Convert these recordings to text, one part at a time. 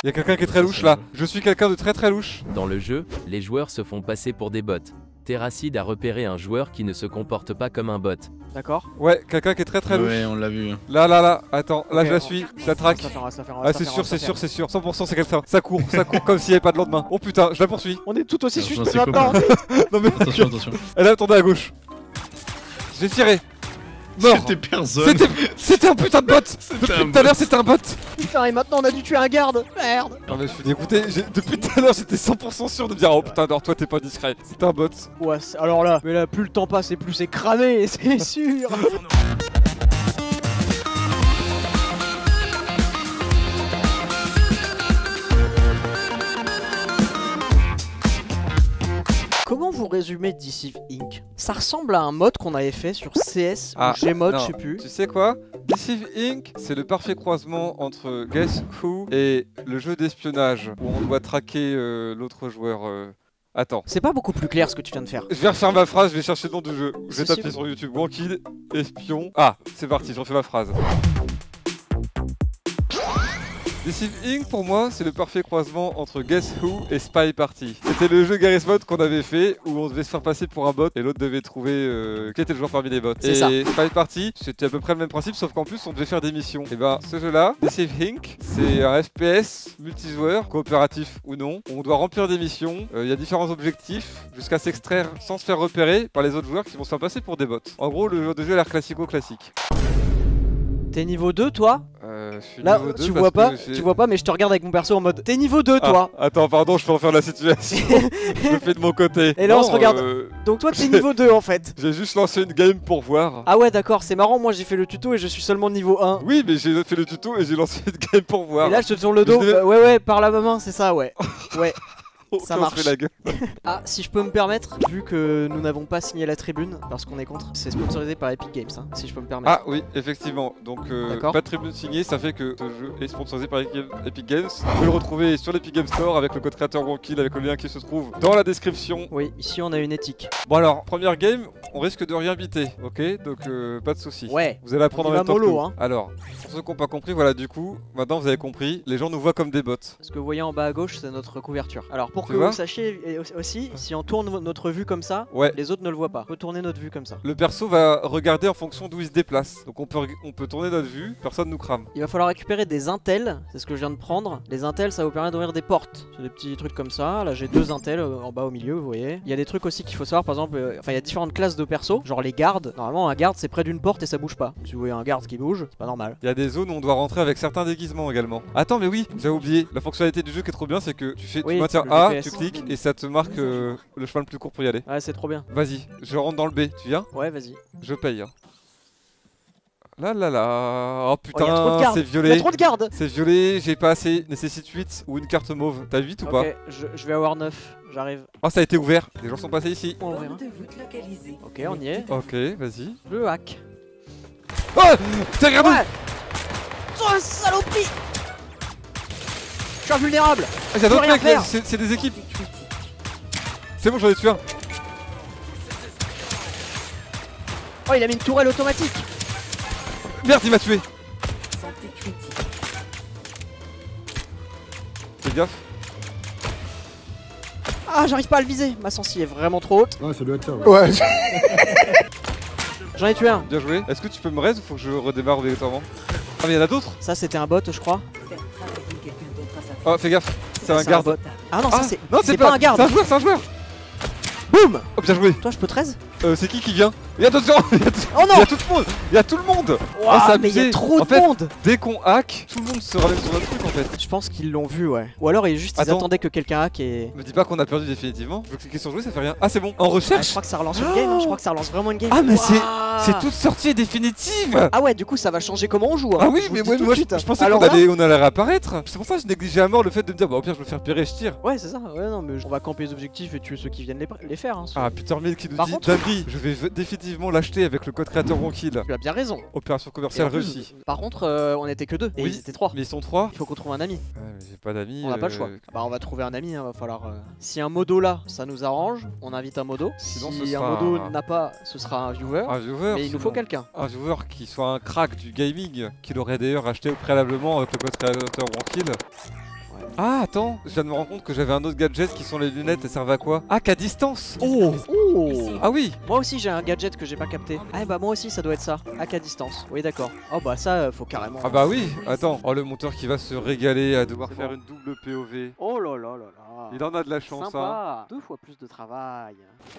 Y'a quelqu'un qui est très louche là. Je suis quelqu'un de très louche. Dans le jeu, les joueurs se font passer pour des bots. Terracid a repéré un joueur qui ne se comporte pas comme un bot. D'accord. Ouais, quelqu'un qui est très louche. Ouais, on l'a vu. Là. Attends, là je la suis, je la traque. Ah, c'est sûr. 100% c'est quelqu'un. Ça court comme s'il n'y avait pas de lendemain. Oh putain, je la poursuis. On est tout aussi Attention, suspect c'est maintenant. Non mais. Attention. Elle a tourné à gauche. J'ai tiré. Mort. C'était personne. C'était un putain de bot. Depuis tout à l'heure c'était un bot. Putain, et maintenant on a dû tuer un garde. Merde. Non mais je suis dégoûté, depuis tout à l'heure j'étais 100% sûr de me dire oh putain alors toi t'es pas discret, c'est un bot. Ouais, alors là, mais là plus le temps passe et plus c'est cramé, c'est sûr. Comment vous résumez Deceive Inc? Ça ressemble à un mode qu'on avait fait sur CS ou Gmod, je sais plus. Tu sais quoi? Deceive Inc, c'est le parfait croisement entre Guess Who et le jeu d'espionnage où on doit traquer l'autre joueur. Attends. C'est pas beaucoup plus clair ce que tu viens de faire. Je vais refaire ma phrase, je vais chercher le nom du jeu. Je vais taper sur YouTube. Wanted, espion. Ah, c'est parti, je refais ma phrase. Deceive Inc pour moi c'est le parfait croisement entre Guess Who et Spy Party. C'était le jeu Garry's Mod qu'on avait fait où on devait se faire passer pour un bot et l'autre devait trouver qui était le joueur parmi les bots. Et ça. Spy Party c'était à peu près le même principe sauf qu'en plus on devait faire des missions. Et ben ce jeu là, Deceive Inc, c'est un FPS multijoueur, coopératif ou non. On doit remplir des missions, il y a différents objectifs jusqu'à s'extraire sans se faire repérer par les autres joueurs qui vont se faire passer pour des bots. En gros le jeu de jeu a l'air classique. T'es niveau 2 toi? Je suis Là niveau 2 tu vois pas mais je te regarde avec mon perso en mode t'es niveau 2 toi. Attends pardon je peux refaire la situation. Je le fais de mon côté. Et là on se regarde. Donc toi t'es niveau 2 en fait. J'ai juste lancé une game pour voir. Ah ouais d'accord c'est marrant, moi j'ai fait le tuto et je suis seulement niveau 1. Oui mais j'ai fait le tuto et j'ai lancé une game pour voir. Et là je te tourne le dos. Ouais par la main c'est ça ouais. Ouais. Ça marche. La gueule. Ah, si je peux me permettre, vu que nous n'avons pas signé la tribune, parce qu'on est contre, c'est sponsorisé par Epic Games, hein, si je peux me permettre. Ah oui, effectivement. Donc, pas de tribune signée, ça fait que ce jeu est sponsorisé par Epic Games. Vous pouvez le retrouver sur l'Epic Games Store avec le code créateur Wankill, avec le lien qui se trouve dans la description. Oui, ici on a une éthique. Bon alors, première game, on risque de rien biter, ok? Donc, pas de soucis. Ouais. Vous allez apprendre en même temps mollo, que hein. Alors, pour ceux qui n'ont pas compris, voilà, du coup, maintenant vous avez compris, les gens nous voient comme des bots. Ce que vous voyez en bas à gauche, c'est notre couverture. Alors, pour que vous sachiez aussi, si on tourne notre vue comme ça, les autres ne le voient pas. On peut tourner notre vue comme ça. Le perso va regarder en fonction d'où il se déplace. Donc on peut tourner notre vue, personne nous crame. Il va falloir récupérer des intels, c'est ce que je viens de prendre. Les intels, ça vous permet d'ouvrir des portes. C'est des petits trucs comme ça. Là j'ai 2 intels en bas au milieu, vous voyez. Il y a des trucs aussi qu'il faut savoir, par exemple, il y a différentes classes de persos, genre les gardes. Normalement un garde c'est près d'une porte et ça bouge pas. Si vous voyez un garde qui bouge, c'est pas normal. Il y a des zones où on doit rentrer avec certains déguisements également. Attends mais oui, j'avais oublié. La fonctionnalité du jeu qui est trop bien, c'est que tu maintiens A, tu cliques et ça te marque le chemin le plus court pour y aller. Ouais, c'est trop bien. Vas-y, je rentre dans le B, tu viens? Ouais, vas-y. Je paye. Hein. Là. Oh putain, c'est violet. Il y a trop de gardes. C'est violet, j'ai pas assez. Nécessite 8 ou une carte mauve. T'as 8 ou pas? Ok, je vais avoir 9. J'arrive. Oh, ça a été ouvert. Les gens sont passés ici. On ouvre. Ok, on y est. Ok, vas-y. Le hack. Oh, t'es regardé. Ouais. Oh, saloperie. Je suis invulnérable. Il y a d'autres mecs, c'est des équipes. C'est bon, j'en ai tué un. Oh, il a mis une tourelle automatique. Merde, il m'a tué. Fais gaffe. Ah, j'arrive pas à le viser. Ma sensi est vraiment trop haute. Ouais, ça doit être ça. Ouais. J'en ai tué un. Bien joué. Est-ce que tu peux me raise ou faut que je redémarre obligatoirement? Ah, mais il y en a d'autres. Ça, c'était un bot, je crois. Oh, fais gaffe. C'est un garde. Ah non, ça c'est. Non, c'est pas un garde. C'est un joueur. Boum. Oh, bien joué. Toi, je peux 13. C'est qui vient? Il y a d'autres gens. Oh non. Il y a tout le monde. Il y a tout le monde. Wow, mais il y a trop de monde. Dès qu'on hack, tout le monde se ramène sur notre truc en fait. Je pense qu'ils l'ont vu, ouais. Ou alors ils attendaient que quelqu'un hack et. Me dis pas qu'on a perdu définitivement. Je veux cliquer sur jouer, ça fait rien. Ah, c'est bon. En recherche. Je crois que ça relance une game. Hein. Je crois que ça relance vraiment une game. Ah, mais c'est toute sortie définitive. Ah ouais, du coup ça va changer comment on joue. Hein. Ah oui, mais moi je pensais qu'on allait réapparaître. C'est pour ça que je négligeais à mort le fait de me dire bah au pire je vais faire pérer, je tire. Ouais, c'est ça. Ouais, non, mais on va camper les objectifs et tuer ceux qui viennent les faire. Hein, ah, Peter Mill qui nous dit dinguerie. Je vais définitivement l'acheter avec le code créateur Wankill. Tu as bien raison. Opération commerciale réussie. Par contre, on était que 2 et ils étaient 3. Mais ils sont 3. Il faut qu'on trouve un ami. Ouais, mais j'ai pas d'amis. On n'a pas le choix. Bah, on va trouver un ami, hein, va falloir. Si un modo là, ça nous arrange, on invite un modo. Sinon, si un modo n'a pas, ce sera un viewer. Un viewer. Mais il nous faut quelqu'un. Un viewer qui soit un crack du gaming, qu'il aurait d'ailleurs acheté préalablement avec le code créateur Wankill. Ah, attends, je viens de me rendre compte que j'avais un autre gadget qui sont les lunettes, elles servent à quoi? Ah, qu'à distance. Oh. Ah oui. Moi aussi j'ai un gadget que j'ai pas capté. Ah bah moi aussi ça doit être ça, hack à distance. Oui d'accord. Oh bah ça faut carrément. Ah bah oui, attends. Oh, le monteur qui va se régaler à devoir faire une double POV. Oh là là là là. Il en a de la chance, hein. Sympa. 2 fois plus de travail.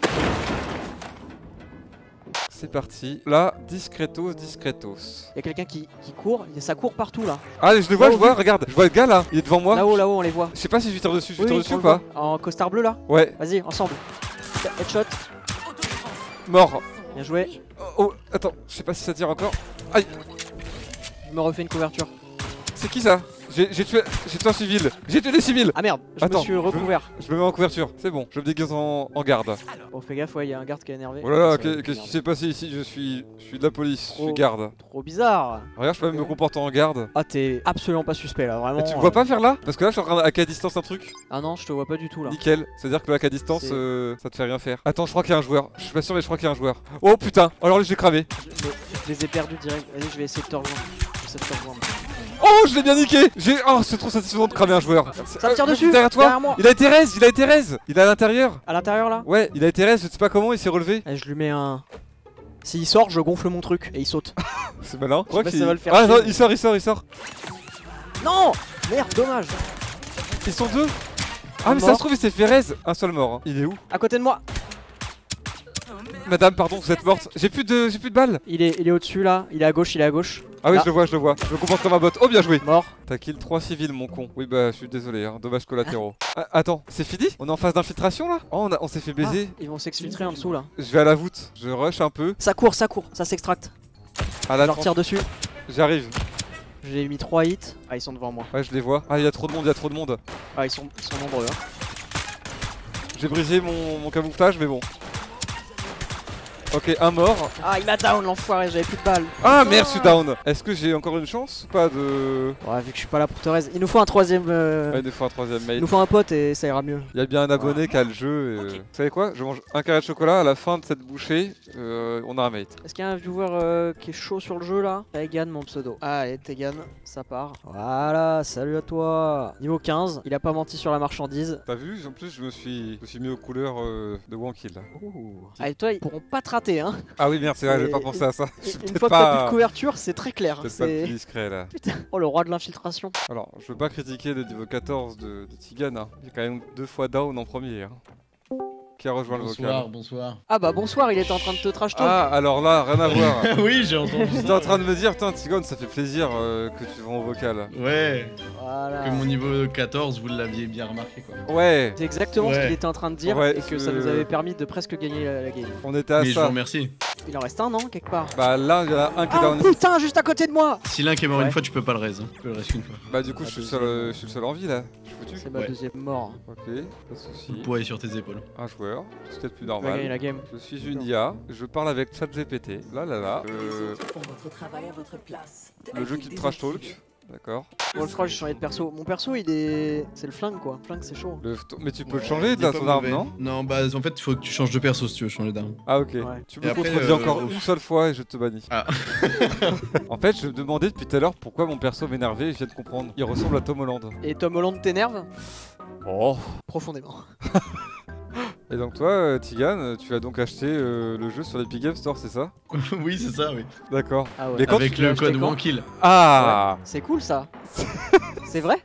C'est parti. Là, discretos, discretos. Il y a quelqu'un qui court, ça court partout là. Ah, je le vois, regarde. Je vois le gars là, il est devant moi. Là-haut, là-haut on les voit. Je sais pas si je lui tire dessus, je lui Oui, tire oui, dessus on ou le pas? voit. En costard bleu là. Ouais, Vas-y, ensemble. Headshot, mort. bien joué. Oh, attends, je sais pas si ça tire encore. Aïe, Je me refais une couverture. c'est qui ça? J'ai tué un civil. J'ai tué des civils. Ah merde, je Attends, me suis recouvert. Je me mets en couverture, c'est bon, je me déguise en garde. Oh fais gaffe, ouais, il y a un garde qui est énervé. Oh là là, Ça va qu'est-ce qui m'énerver. s'est passé ici? Je suis de la police, je suis Oh. garde. Trop bizarre. Regarde, je peux même me comporter en garde. Ah t'es absolument pas suspect là, vraiment. Et tu me vois pas faire là? Parce que là, je suis en train de hacker à distance un truc. Ah non, je te vois pas du tout là. Nickel, c'est-à-dire que le hack à distance, C'est- ça te fait rien faire. Attends, je crois qu'il y a un joueur. Je suis pas sûr, mais je crois qu'il y a un joueur. Oh putain, alors lui, je l'ai cramé. Je les ai perdus direct. Vas-y, je vais essayer de te rejoindre. J'essaie de te rejoindre. Oh, je l'ai bien niqué. Oh, c'est trop satisfaisant de cramer un joueur. Ça me tire dessus. Derrière toi. Derrière moi. Il a été raise, il a été raise. Il est à l'intérieur. À l'intérieur là. Ouais, il a été raise, je sais pas comment, il s'est relevé. Allez, je lui mets un. S'il sort, je gonfle mon truc et il saute. C'est malin. Je sais crois pas si qu'il- ça va le faire Ah chier, non, mais- il sort. Non. Merde, dommage. Ils sont deux. Ah, Un mais ça mort. se trouve, il s'est fait raise. Un seul mort. Hein. Il est où? À côté de moi. Madame, pardon, vous êtes morte. J'ai plus de balles. Il est au-dessus là. Il est à gauche, il est à gauche. Ah oui, Là. je le vois. Je me comporte comme un bot. Oh, bien joué. Mort. T'as kill 3 civils, mon con. Oui, bah, je suis désolé, hein. Dommages collatéraux. Ah, attends, c'est fini? On est en phase d'infiltration là? Oh, on s'est fait baiser. Ah, ils vont s'exfiltrer en dessous là. Je vais à la voûte. Je rush un peu. Ça court, ça s'extracte. À Je la leur tire dessus. J'arrive. J'ai mis 3 hits. Ah, ils sont devant moi. Ouais, je les vois. Ah, il y a trop de monde, Ah, ils sont nombreux. Hein. J'ai brisé mon camouflage, mais bon. Ok, un mort. Ah, il m'a down l'enfoiré, j'avais plus de balles. Ah merde, je suis down. Est-ce que j'ai encore une chance ou pas de. Ouais, vu que je suis pas là pour Thérèse, il nous faut un troisième. Ouais, des fois un troisième Il mail. nous faut un pote et ça ira mieux. Il y a bien un abonné qui a le jeu. Et... Vous savez quoi? Je mange un carré de chocolat. À la fin de cette bouchée, on a un mate. Est-ce qu'il y a un viewer qui est chaud sur le jeu là? Tegan, mon pseudo. Ah, allez, Tegan, ça part. Voilà, salut à toi. Niveau 15, il a pas menti sur la marchandise. T'as vu? En plus, je me suis mis aux couleurs de Wankill. Ah, et toi, ils pourront pas te rater, hein. Ah oui, merde, c'est vrai, Et- j'ai pas pensé à ça. Je suis Une peut-être fois que t'as plus pas. de couverture, c'est très clair. Peut-être pas le C'est... plus discret là. Putain, oh le roi de l'infiltration. Alors, je veux pas critiquer le niveau 14 de Tigan. Hein. Il est quand même 2 fois down en premier. Hein. Qui a rejoint le Bonsoir, vocal. bonsoir. Ah bah bonsoir, il était en train de te trash talk. Ah, alors là, rien à voir. Oui, j'ai entendu J'étais ça. en train de me dire, putain, Tigon, ça fait plaisir que tu vas en vocal. Ouais, Voilà. que mon niveau 14, vous l'aviez bien remarqué quoi. Ouais, C'est exactement ce Ouais. qu'il était en train de dire Ouais, et que ça ce- nous avait permis de presque gagner la game. on était à Mais je vous ça. remercie. Il en reste un, non, quelque part? Bah là, il y en a un qui est Ah down. putain, juste à côté de moi! Si l'un qui est mort Ouais. une fois, tu peux pas le raise. Hein. Tu peux le raise qu'une fois. Bah du coup, Ah, je suis le seul en vie là. Je suis foutu. C'est ma Ouais. deuxième mort. Ok, pas de soucis. Le poids est sur tes épaules. Un joueur, ce qui est plus On va gagner normal. la game. Je suis une IA, je parle avec ChatGPT. Là là là. Font votre travail à votre place. Le jeu qui te trash talk. D'accord. Bon, je crois que j'ai changé de perso. Mon perso, il est. C'est le flingue quoi. Flingue, c'est chaud. Mais tu peux le changer Il de est la pas ton arme, mauvais. non? Non, bah en fait, il faut que tu changes de perso si tu veux changer d'arme. Ah ok. Ouais. Tu Et me après, contredis encore au- une seule fois et je te bannis. Ah. En fait, je me demandais depuis tout à l'heure pourquoi mon perso m'énervait et je viens de comprendre. Il ressemble à Tom Holland. Et Tom Holland t'énerve? Oh. Profondément. Et donc toi, Tigan, tu as donc acheté le jeu sur l'Epic Game Store, c'est ça? Oui, c'est ça, oui. D'accord. Ah ouais. Mais quand Avec tu le l'as acheté code quand Wankill. Ah. C'est cool ça. C'est vrai?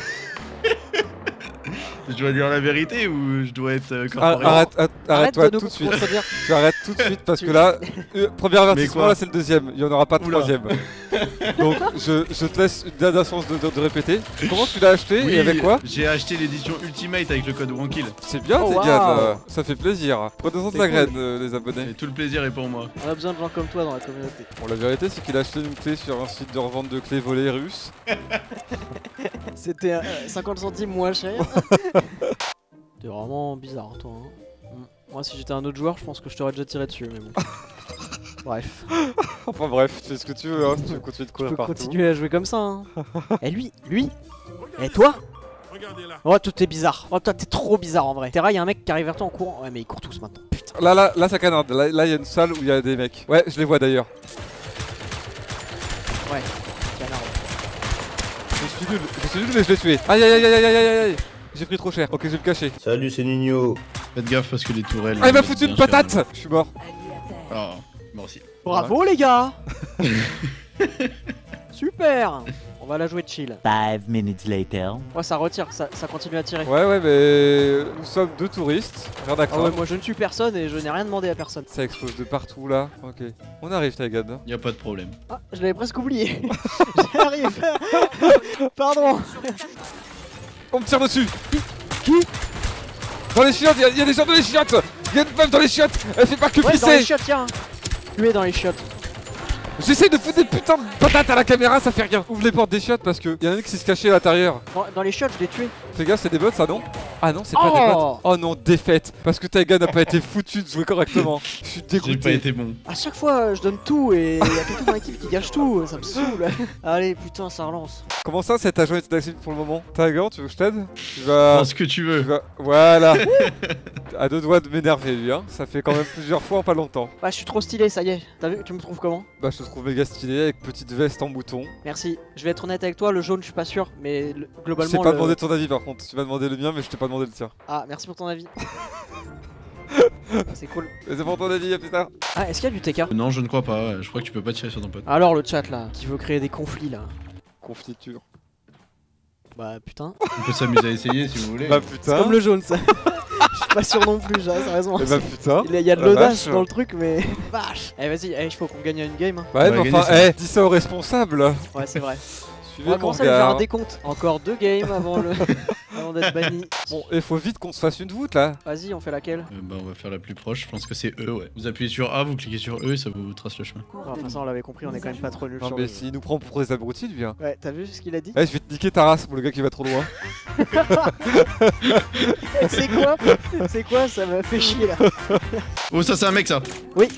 Je dois dire la vérité ou je dois être Ah, corporel arrête-toi de nous tout de suite. contredire. Tu arrêtes tout de suite parce Tu- que là, premier avertissement, quoi là c'est le deuxième. Il n'y en aura pas de Oula. troisième. Donc je te laisse une dernière chance de répéter. Comment tu l'as acheté Oui, et avec quoi? J'ai acheté l'édition Ultimate avec le code Wankill. C'est bien, Oh, Tigan. waouh. Ça fait plaisir. Prenez-en de C'est la cool. graine, les abonnés. Et tout le plaisir est pour moi. On a besoin de gens comme toi dans la communauté. Bon, la vérité, c'est qu'il a acheté une clé sur un site de revente de clés volées russe. C'était 50 centimes moins cher. T'es vraiment bizarre, toi. Hein. Moi, si j'étais un autre joueur, je pense que je t'aurais déjà tiré dessus, mais bon. Bref, Enfin bref, tu fais ce que tu veux, hein, tu continues de je courir peux partout. continuer à jouer comme ça. Hein. Et lui, et toi? Oh, tout est bizarre. Oh, toi, t'es trop bizarre en vrai. Terra, y a un mec qui arrive vers toi en courant. Ouais, mais ils courent tous maintenant. Putain. Là, ça canarde. Là, il y a une salle où il y a des mecs. Ouais, je les vois d'ailleurs. Ouais, canard. Je suis nul mais je l'ai tué. Aïe aïe aïe aïe aïe aïe aïe. J'ai pris trop cher. Ok, je vais me cacher. Salut, c'est Nino. Faites gaffe parce que les tourelles. Ah, il m'a vont foutu une bien faire patate. mal. Je suis mort. Oh, moi aussi. Bravo les gars. Super. On va la jouer chill. 5 minutes later. Ouais, ça retire, ça continue à tirer. Ouais, mais nous sommes deux touristes. Rien à Ah ouais, craindre. moi je ne suis personne et je n'ai rien demandé à personne. Ça explose de partout là. Ok. On arrive, Taigad. Y a pas de problème. Ah, je l'avais presque oublié. J'arrive. Pardon. On me tire dessus. Qui? Dans les chiottes, il y a des gens dans les chiottes. Il y a une meuf dans les chiottes. Elle fait pas que Ouais, dans les pisser. chiottes, tiens. Tu es dans les chiottes. J'essaie de foutre des putains de patates à la caméra, ça fait rien. Ouvre les portes des chiottes parce que y en a une qui s'est cachée à l'intérieur. Dans les chiottes, je l'ai tué. Fais gaffe, c'est des bots ça non? Ah non, c'est pas des bots. Oh non, défaite. Parce que Taiga n'a pas été foutu de jouer correctement. Je suis J'ai pas dégoûté. été bon. À chaque fois, je donne tout et il y a quelqu'un dans l'équipe qui gâche tout. Ça me saoule. Allez, putain, ça relance. Comment ça, cet agent est inaccessible pour le moment? Taiga, tu veux que je t'aide? Tu Prends vas. ce que tu Tu veux. vas. Voilà. À deux doigts de m'énerver lui, hein. Ça fait quand même plusieurs fois en pas longtemps. Bah, je suis trop stylé, ça y est. T'as vu, tu me trouves comment? Bah, je te trouve méga stylé avec petite veste en bouton. Merci. Je vais être honnête avec toi, le jaune, je suis pas sûr. Mais Je globalement. t'ai pas le- demandé ton avis par contre. Tu m'as demandé le mien, mais je t'ai pas demandé le tien. Ah, merci pour ton avis. C'est cool. Mais c'est pour ton avis, à plus tard. Ah, est-ce qu'il y a du TK? Non, je ne crois pas. Je crois que tu peux pas tirer sur ton pote. Alors, le chat là, qui veut créer des conflits là. Confiture. Bah, putain. On peut s'amuser à essayer si vous voulez. Bah C'est putain. comme le jaune, ça. Je suis pas sûr non plus, j'ai raison. Eh bah putain. Il y a de la l'audace vache. dans le truc, mais. Vache! Eh, vas-y, il faut qu'on gagne une game. Hein. Ouais, On va mais gagner enfin, ça. dis ça aux responsables. Ouais, c'est vrai. On Suivez va mon commencer à lui faire un gars. décompte. Encore 2 games avant le. avant d'être banni. Bon, il faut vite qu'on se fasse une voûte là. Vas-y, on fait laquelle? Bah, on va faire la plus proche. Je pense que c'est E, ouais. Vous appuyez sur A, vous cliquez sur E et ça vous trace le chemin. Enfin, ça, on l'avait compris, on est quand même pas trop nuls Non, sur mais le- s'il nous prend pour des abrutis, lui. Hein. Ouais, t'as vu ce qu'il a dit? Eh, je vais te niquer ta race pour le gars qui va trop loin. C'est quoi? C'est quoi? Ça m'a fait chier là. Oh, ça, c'est un mec, ça. Oui.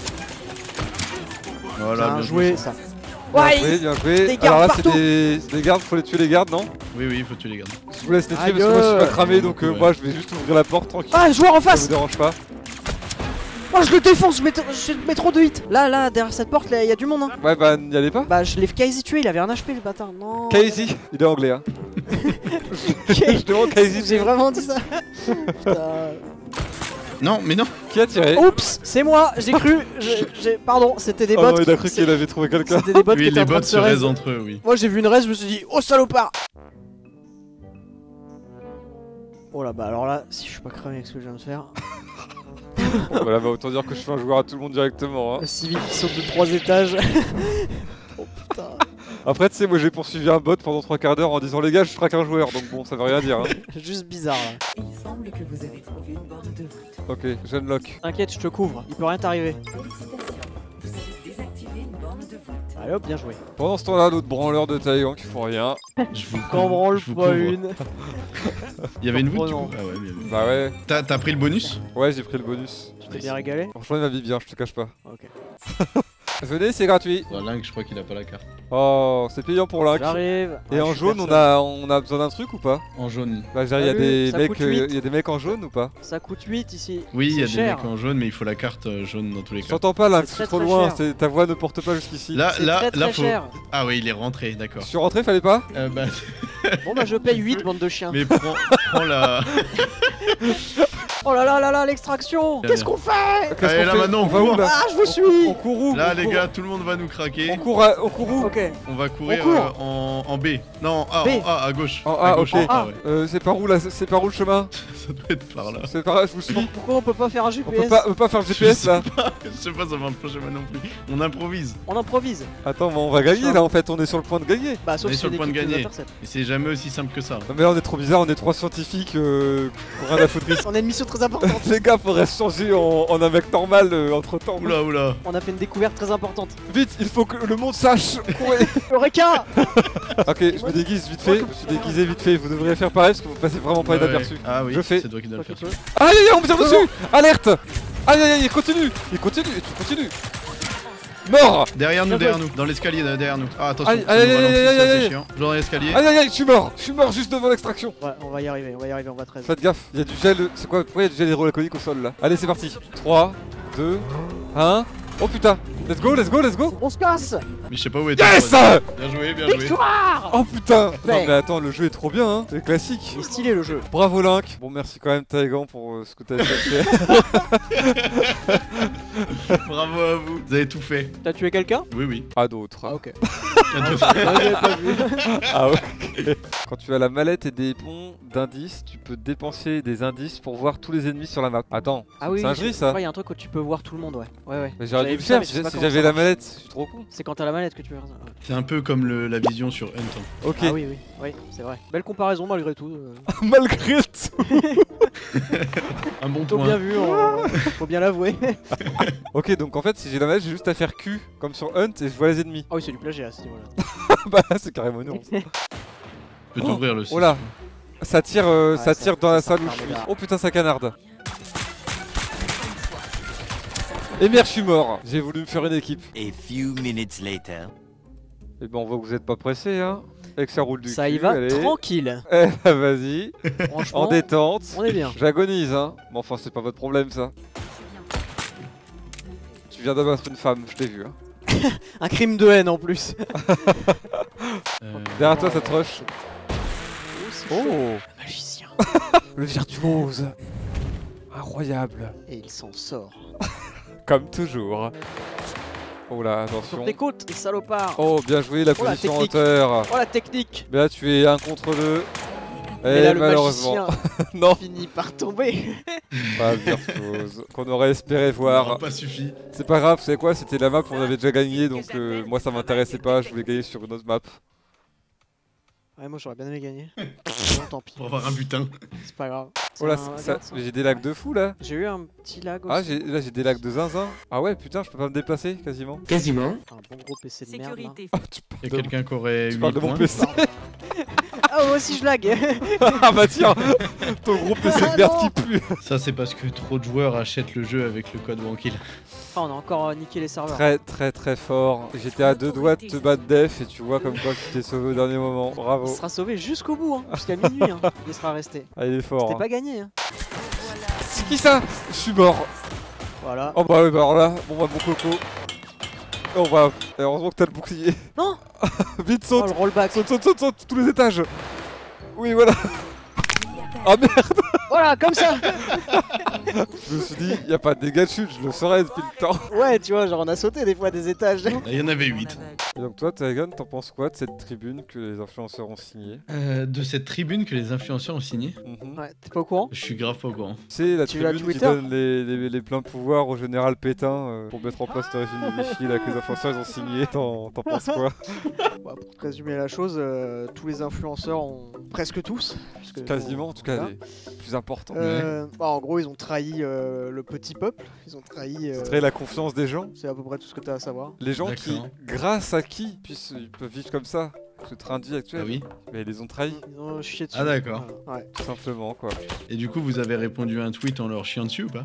Voilà, Bien bien joué, ça. Bien Ouais! joué, bien joué. Des gardes Alors là, c'est partout. des gardes, faut les tuer les gardes, non? Oui, oui, il faut tuer les gardes. Je vous laisse les tuer Aïe, parce que moi je suis pas ouais. cramé donc Ouais. moi je vais juste ouvrir la porte tranquille. Ah, joueur en Ça face! vous dérange pas? Oh, je le défonce, je mets trop de hit. Là, derrière cette porte, là, il y a du monde. Hein. Ouais, bah n'y allez pas. Bah, je l'ai quasi tué, il avait un HP, le bâtard. Non. Casey, il est anglais hein. Je demande Casey. J'ai vraiment dit ça. Putain. Non, mais non. Qui a tiré? Oups, c'est moi, j'ai cru. Pardon, c'était des Oh bots. non, il a cru qu'il avait trouvé quelqu'un. C'était des bots Oui, qui étaient les en train bots de se se raise. raisent entre eux, oui. Moi, j'ai vu une raise, je me suis dit, oh salopard. Oh là, bah alors là, si je suis pas cramé avec ce que je viens de faire. Voilà, bah autant dire que je fais un joueur à tout le monde directement. Hein. Le civil qui saute de 3 étages. Oh putain. Après, tu sais, moi j'ai poursuivi un bot pendant 3 quarts d'heure en disant les gars, je traque un joueur donc bon, ça veut rien dire. Hein. Juste bizarre là. Il semble que vous avez trouvé une borne de voûte. Ok, je unlock. T'inquiète, je te couvre, il peut rien t'arriver. Félicitations. Vous avez désactivé une borne de voûte. Allez hop, bien joué. Pendant ce temps-là, l'autre branleur de Taïwan qui font rien. Je vous Qu'en branle je vous pas couvre. une. Il y avait une voûte du Oh non. coup. Ah ouais, bien vu. Bah ouais, T'as pris le bonus? ouais, j'ai pris le bonus. Tu t'es bien régalé? Franchement, il m'a vie bien, je te cache pas. Ok. Venez, c'est gratuit. Voilà, Link, je crois qu'il a pas la carte. Oh, c'est payant pour l'Inc. J'arrive. Et Ah, en je suis jaune, personne. on a besoin d'un truc ou pas? En jaune. Bah, il y a Salut, des ça mecs, coûte 8. y a des mecs en jaune ou pas? Ça coûte 8 ici. Oui, il y a C'est des cher. mecs en jaune, mais il faut la carte jaune dans tous les Je cas. t'entends pas, Lynx, C'est je très, suis trop très loin, cher. ta voix ne porte pas jusqu'ici. Là, C'est là, très là, très faut. cher. Ah oui, il est rentré, Je d'accord. suis rentré, fallait pas? Bah, Bon bah je paye 8 bande de chiens. mais prends la. Oh là là là là l'extraction. Qu'est-ce qu'on fait? Qu'est-ce Allez, qu'on là, fait? maintenant, On on va où court. là? Ah je vous suis. On court où? Là, On les court- gars, tout le monde va nous craquer. on court où? Ok. On va courir On court. en B. Non, B. en A, à gauche. En à A, gauche, ok. en A, ouais. C'est par où là? C'est par où le chemin? Ça doit être par là. C'est par là, je vous suis. Pourquoi on peut pas faire un On GPS? peut pas faire le GPS là. Je sais pas, ça marche pas chez moi non plus. On improvise. On improvise. Attends, mais on va gagner là en fait, on est sur le point de gagner. Bah sauf est si sur c'est le point de l'équipe qui nous gagner. intercepte. Et c'est jamais aussi simple que ça. Non mais là on est trop bizarre, on est trois scientifiques pour rien à foutre ici. On a une mission très importante. Les gars, faudrait se changer en un mec normal entre temps. Oula, oula. On a fait une découverte très importante. Vite, il faut que le monde sache. Courez. Eureka. Ok, je me déguise vite fait. Je me suis déguisé vite fait. Vous devriez faire pareil parce que vous passez vraiment pas Ouais. inaperçu. Ah oui, Je fais. c'est toi qui dois le faire. Aïe aïe aïe, on me tire dessus. Alerte. Aïe aïe aïe, il continue. Il continue et tu continues. Mort. Derrière nous, Bien derrière nous, dans l'escalier derrière nous. Ah attention, Aïe, ça aïe, nous aïe, ralentit, aïe, ça, aïe, c'est aïe. chiant. Dans l'escalier. Aïe aïe aïe, je suis mort juste devant l'extraction. Ouais, on va y arriver, on va 13. Faites gaffe, il y a du gel. C'est quoi? Pourquoi il y a du gel hydroalcoolique au sol là? Allez, c'est parti. 3, 2, 1. Oh putain, let's go, let's go, let's go. On se casse. Mais je sais pas où est Yes. Bien joué, bien joué. Victoire. Oh putain. Ouais. Non mais attends, le jeu est trop bien, hein. C'est classique. Il est stylé le jeu. Bravo Link. Bon, merci quand même Taegan pour ce que t'as fait. Bravo à vous. Vous avez tout fait. T'as tué quelqu'un? Oui, oui. À d'autres. Ah ok. Bientôt. J'avais pas vu. Ah ok. Quand tu as la mallette et des bons d'indices, tu peux dépenser des indices pour voir tous les ennemis sur la map. Attends, Ah oui. c'est un jeu ça. Ouais, y a un truc où tu peux voir tout le monde, ouais. Ouais. Mais j'aurais dû J'avais le vu ça, faire mais je sais pas si comment j'avais ça la marche. mallette. Je suis trop con. C'est quand t'as la manette que tu peux faire ça. Ouais. C'est un peu comme la vision sur Hunt. Hein. Ok. Ah oui, c'est vrai. Belle comparaison malgré tout. Malgré tout. Un bon Plutôt point. bien vu, faut bien l'avouer. Ok, donc en fait, si j'ai la mallette, j'ai juste à faire Q comme sur Hunt et je vois les ennemis. Ah oui, c'est du plagiat à ce niveau-là. Bah, c'est carrément non. Je peux t'ouvrir le site. Oh là. Ça tire, ça tire dans la ça salle où part je suis. déjà. Oh putain, ça canarde. Et merde, je suis mort. J'ai voulu me faire une équipe. A few minutes later. Et ben, on voit que vous êtes pas pressé, hein. Et que ça roule du Ça cul, y va allez. tranquille. Eh, vas-y. Franchement, En détente. on est bien. J'agonise, hein. Mais enfin, c'est pas votre problème, ça. Tu viens d'abattre une femme, je t'ai vu, hein. Un crime de haine en plus. Derrière toi, ça te rush. Oh, Magicien. le virtuose. Incroyable. Et il s'en sort. Comme toujours. Oh là, Sur attention. tes côtes, les salopards. Oh, bien joué, la Oh, la position en technique. hauteur. Oh la technique. Mais là, tu es 1 contre 2. Et Et là, le malheureusement, magicien non, finit par tomber. pas le virtuose qu'on aurait espéré Ça voir. n'aura pas suffi. C'est pas grave, vous savez quoi, c'était la map où on avait déjà gagné, donc moi ça m'intéressait pas, je voulais gagner sur une autre map. Ouais, moi j'aurais bien aimé gagner. Bon, tant pis. Pour avoir un butin. C'est pas grave. Oh là, C'est un- ça- regarde ça. mais j'ai des lags de fou là. J'ai eu un petit lag aussi. Ah, là j'ai des lags de zinzin. Ah ouais, putain, je peux pas me déplacer quasiment. Quasiment. Un bon gros PC de merde. là. Sécurité. Ah, tu Il y a parles de- quelqu'un qui aurait tu 8 parles de mon points. PC. Ah, moi aussi je lag. Ah bah tiens, ton gros PC de Ah, merde non. qui pue. Ça, c'est parce que trop de joueurs achètent le jeu avec le code Wankill. Ah, on a encore niqué les serveurs. Très très très fort. J'étais à 2 doigts de te battre def et tu vois comme quoi tu t'es sauvé au dernier moment. Il Bravo. sera sauvé jusqu'au bout, hein, jusqu'à minuit. Hein. Il sera resté. Ah, il est fort. C'était hein. pas gagné. Hein. C'est qui ça? Je suis mort. Voilà. Oh bah oui, bah alors là, bon bah mon coco. Oh bah, heureusement que t'as le bouclier. Non. Vite Oh, saute, le rollback. saute, tous les étages. Oui voilà. Ah merde. Voilà, comme ça. Je me suis dit, y a pas de dégâts de chute, je le saurais depuis le temps. Ouais, tu vois, genre on a sauté des fois des étages. Il y en avait 8. Et donc toi, Taegan, t'en penses quoi de cette tribune que les influenceurs ont signée? De cette tribune que les influenceurs ont signée, Ouais, t'es pas au courant? je suis grave pas au courant. C'est la Tu l'as tribune qui Twitter donne les pleins pouvoirs au général Pétain pour mettre en place le régime de Vichy là, que les influenceurs ils ont signé. T'en penses quoi? Bah, pour te résumer la chose, tous les influenceurs ont presque tous. parce que, Quasiment, en tout cas, voilà. les plus importants. Bah, en gros, ils ont trahi le petit peuple. Ils ont trahi. Très la confiance des gens. C'est à peu près tout ce que t'as à savoir. Les gens qui, D'accord. grâce à qui, ils peuvent vivre comme ça. Ce train de vie actuel. Ah oui. Mais ils les ont trahis, Ils ont chié dessus. Ah, d'accord. Voilà. Ouais. tout simplement quoi. Et du coup, vous avez répondu à un tweet en leur chiant dessus ou pas?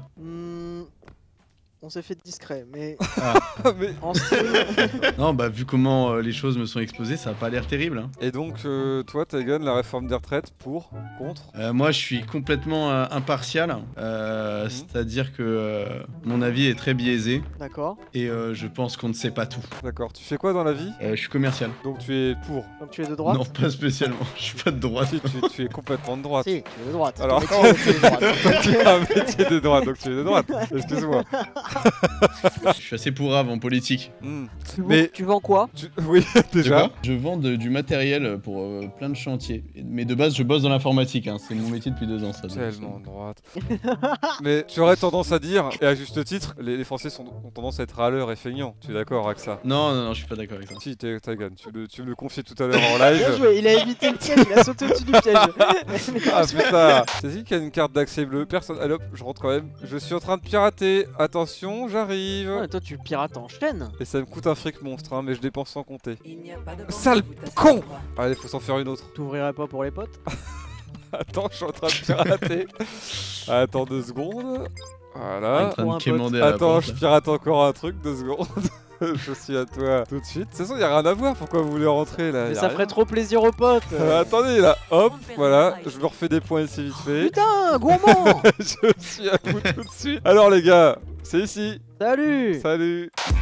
On s'est fait discret, mais Mais- en stream. Non, bah vu comment les choses me sont exposées, ça a pas l'air terrible. Hein. Et donc, toi, Taegan, la réforme des retraites, pour, contre? Moi, je suis complètement impartial, c'est-à-dire que mon avis est très biaisé D'accord. et je pense qu'on ne sait pas tout. D'accord. Tu fais quoi dans la vie? Je suis commercial. Donc tu es pour. Donc tu es de droite? Non, pas spécialement. Je suis pas de droite. Si, tu es complètement de droite. Si, tu es de droite. Alors, Ton métier, tu es de droite. Donc, tu as un métier de droite, donc tu es de droite. Excuse-moi. Je suis assez pourrave en politique. Hmm. Mais tu vends quoi? Oui, Tu déjà. vois, je vends du matériel pour plein de chantiers. Mais de base, je bosse dans l'informatique. Hein. C'est mon métier depuis 2 ans, ça. donc, Tellement de droite. Mais tu aurais tendance à dire, et à juste titre, les Français ont tendance à être râleurs et feignants. Tu es d'accord avec ça? Non, je suis pas d'accord avec ça. Si, Taegan, tu me le confiais tout à l'heure en Bien live. joué, il a évité le piège, il a sauté au-dessus du piège. Ah putain, c'est qui a une carte d'accès bleu? Personne. Allez hop, je rentre quand même. Je suis en train de pirater. Attention, j'arrive. Ouais, toi tu pirates en chaîne. Et ça me coûte un fric monstre, hein, mais je dépense sans compter. Il n'y a pas de Sale borne de voûte à con. cet endroit. Allez, faut s'en faire une autre. T'ouvrirais pas pour les potes? Attends, je suis en train de pirater. Attends 2 secondes. Voilà. En train pour un de quémander à la Attends, porte, je là. pirate encore un truc, 2 secondes. Je suis à toi tout de suite. De toute façon, y a rien à voir. Pourquoi vous voulez rentrer là? Mais Y a ça rien. ferait trop plaisir aux potes. Attendez là, hop, voilà. Je me refais des points ici vite fait. Putain, gourmand. Je suis à vous tout de suite. Alors les gars, C'est ici. Salut. Salut.